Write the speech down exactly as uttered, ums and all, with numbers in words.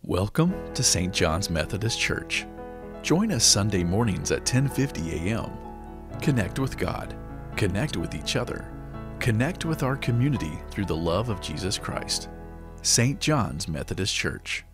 Welcome to Saint John's Methodist Church. Join us Sunday mornings at ten fifty a m Connect with God, connect with each other, connect with our community through the love of Jesus Christ. Saint John's Methodist Church.